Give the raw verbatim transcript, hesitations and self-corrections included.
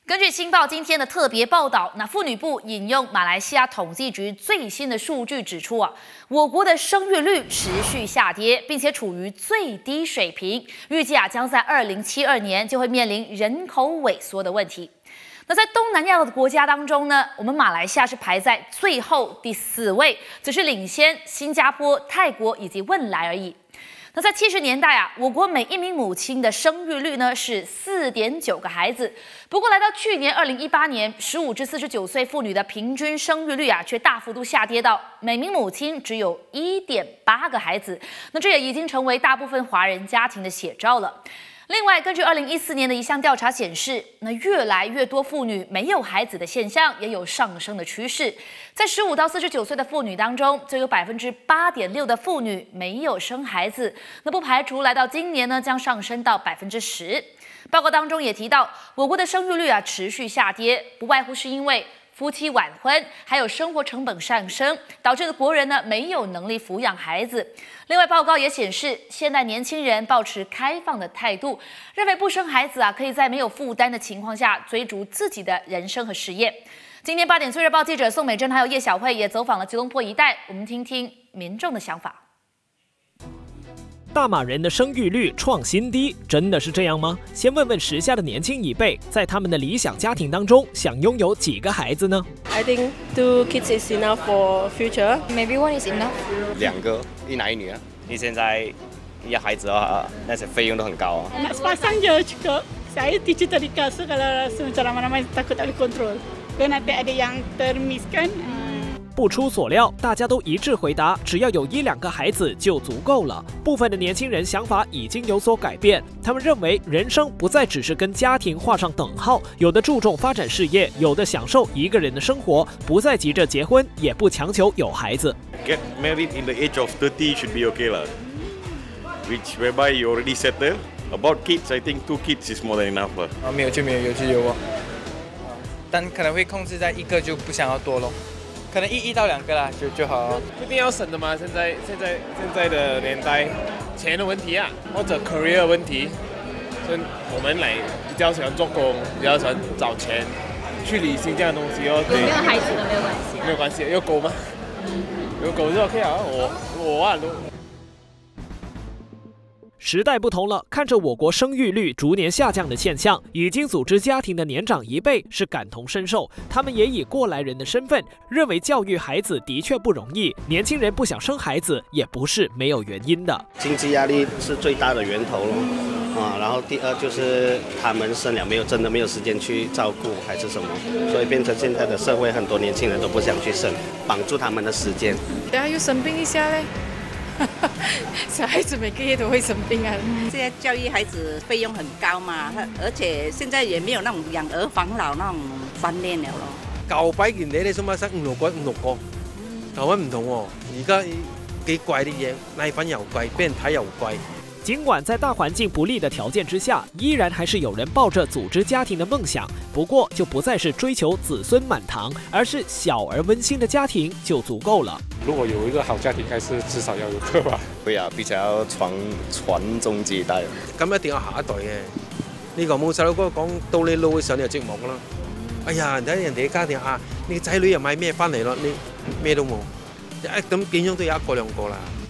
根据《新报》今天的特别报道，那妇女部引用马来西亚统计局最新的数据指出啊，我国的生育率持续下跌，并且处于最低水平，预计啊将在二零七二年就会面临人口萎缩的问题。那在东南亚的国家当中呢，我们马来西亚是排在最后第四位，只是领先新加坡、泰国以及汶莱而已。那在七十年代啊，我国每一名母亲的生育率呢是四点九个孩子。不过来到去年二零一八年，十五至四十九岁妇女的平均生育率啊，却大幅度下跌到每名母亲只有一点八个孩子。那这也已经成为大部分华人家庭的写照了。另外，根据二零一四年的一项调查显示，那越来越多妇女没有孩子的现象也有上升的趋势。在十五到四十九岁的妇女当中，就有百分之八点六的妇女没有生孩子。那不排除来到今年呢，将上升到百分之十。报告当中也提到，我国的生育率啊持续下跌，不外乎是因为夫妻晚婚，还有生活成本上升，导致的国人呢没有能力抚养孩子。另外，报告也显示，现代年轻人抱持开放的态度，认为不生孩子啊，可以在没有负担的情况下追逐自己的人生和事业。今天八点最热报记者宋美珍还有叶小慧也走访了吉隆坡一带，我们听听民众的想法。 大马人的生育率创新低，真的是这样吗？先问问时下的年轻一辈，在他们的理想家庭当中，想拥有几个孩子呢 ？I think two kids is enough for future. Maybe one is enough. 两个，一男一女啊。你现在要孩子的话，那些费用都很高啊。 Anak sepasang je cukup. Saya teacher tadika, so kalau rasa macam ramai-ramai takut tak boleh kontrol. Kalau nanti ada yang termiss kan. 不出所料，大家都一致回答，只要有一两个孩子就足够了。部分的年轻人想法已经有所改变，他们认为人生不再只是跟家庭画上等号，有的注重发展事业，有的享受一个人的生活，不再急着结婚，也不强求有孩子。 Get married in the age of thirty should be okay lah, which whereby you already settled. About kids, I think two kids is more than enough 了。 啊，没有就没有，有就有啊。但可能会控制在一个，就不想要多咯。可能一一到两个啦，就就好。 一定要省的嘛，现在现在现在的年代，钱的问题啊，或者 career 的问题，所以我们来比较喜欢做工，比较喜欢找钱，去旅行这样的东西哦。 有没有孩子都没有关系。 没有关系，有狗吗？有狗就 OK 啊，我我啊都。 时代不同了，看着我国生育率逐年下降的现象，已经组织家庭的年长一辈是感同身受。他们也以过来人的身份，认为教育孩子的确不容易。年轻人不想生孩子，也不是没有原因的。 经济压力是最大的源头咯，啊，然后第二就是他们生了没有，真的没有时间去照顾还是什么，所以变成现在的社会很多年轻人都不想去生，绑住他们的时间。 等下又生病一下嘞。小孩子每个月都会生病啊！ 现在教育孩子费用很高嘛，而且现在也没有那种养儿防老那种观念了咯。 舊擺件嘢你想買生五六個五六個，台灣唔同喎，而家幾貴啲嘢，奶粉又貴，俾人睇又貴。 尽管在大环境不利的条件之下，依然还是有人抱着组织家庭的梦想。不过，就不再是追求子孙满堂，而是小而温馨的家庭就足够了。 如果有一个好家庭，还是至少要有个吧。 會啊，必須要傳傳宗接代。 咁一定有下一代嘅。呢個冇細佬哥講，到你老嘅時候你就寂寞噶啦。哎呀，睇人哋嘅家庭啊，你個仔女又買咩翻嚟咯？你咩都冇，咁點樣都有一個兩個啦。